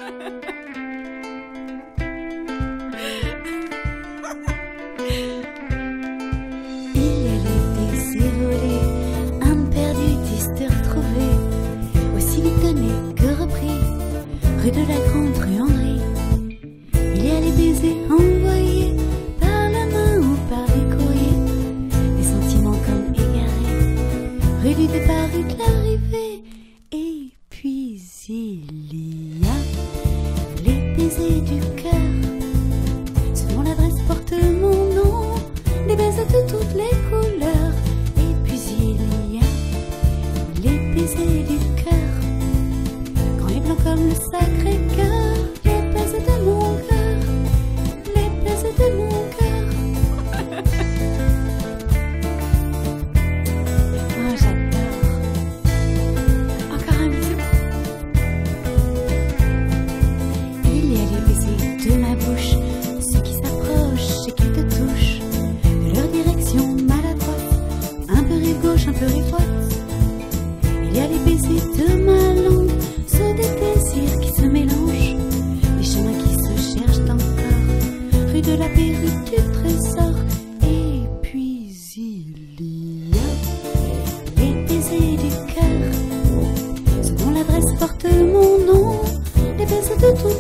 Il y a les baisers volés, un perdu, 10 de retrouvé, aussi vite donné que repris, rue de la Grande, rue Henri. Il y a les baisers envoyés par la main ou par des courriers, des sentiments comme égarés, rue du départ, rue de l'arrivée. Et puis il y a les baisers du cœur, ce dont l'adresse porte mon nom, des baisers de toutes les couleurs. Et puis il y a les baisers du cœur, grands et blancs comme le Sacré-Cœur, les baisers de mon cœur, les baisers de mon cœur. Oh, j'adore. Encore un bisou. Il y a les baisers de ma bouche, ceux qui s'approchent et qui te touchent, de leur direction maladroite, un peu rive gauche, un peu rive droite. Il y a les baisers de ma langue, ceux des désirs qui se mélangent, les chemins qui se cherchent encore, rue de la paix, rue du trésor. Et puis il y a les baisers du cœur, ceux dont l'adresse porte mon nom, les baisers de tout